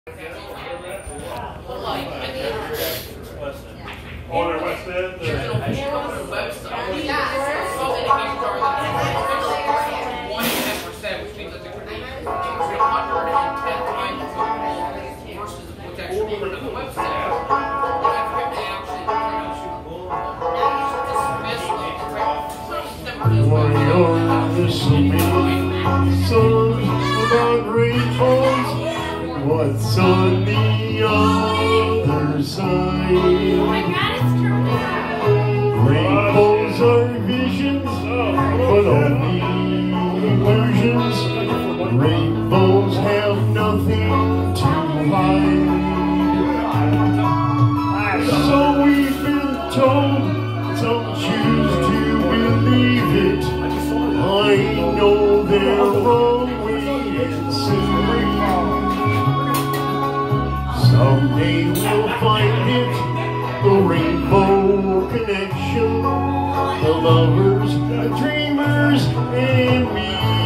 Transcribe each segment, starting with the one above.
Oh, they're West End? Which means that they're 310 times versus what's actually on the website. Why are there so many songs about rainbows? What's on the other side? Oh my God, it's turned out. Rainbows are visions, but only illusions. Rainbows have nothing to hide. So we've been told, some choose to believe it. I know they're wrong, wait and see. Someday we'll find it, the rainbow connection, the lovers, the dreamers, and me.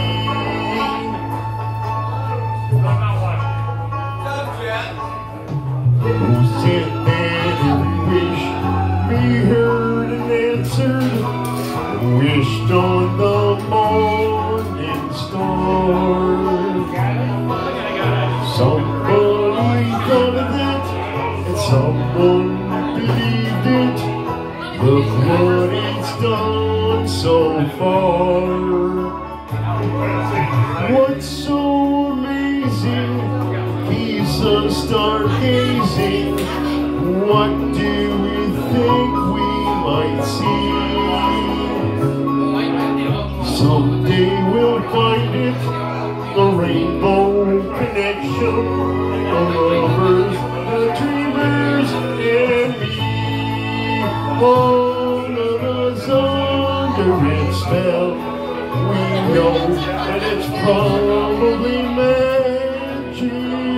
Who said that every wish be heard and answered? Wished on the morning star. Somebody thought of that, and someone believed it. Look what it's done so far. What's so amazing keeps us stargazing? What do we think we might see? Someday we'll find it, the rainbow connection, the lovers, the dreamers, and me. All of us under its spell, we know that it's probably magic.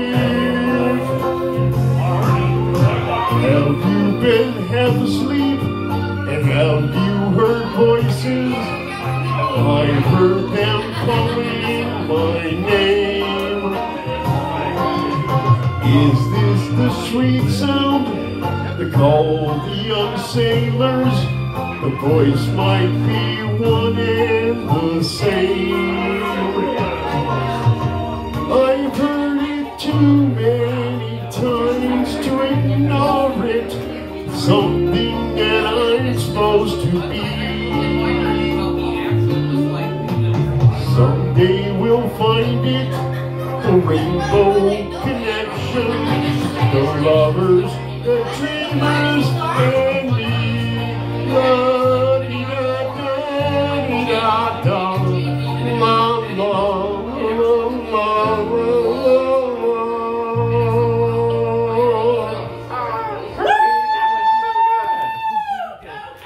Have you been half asleep, and have you heard voices? I've heard them calling my name. Is this the sweet sound they call the young sailors? The voice might be one and the same. I've heard it too many times to ignore it. Something that I'm supposed to be. Someday we'll find it, the rainbow connection, the lovers, the dreamers, and me. La-dee-da-da-dee-da-da,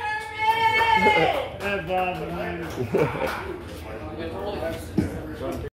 la-la-la-la-la.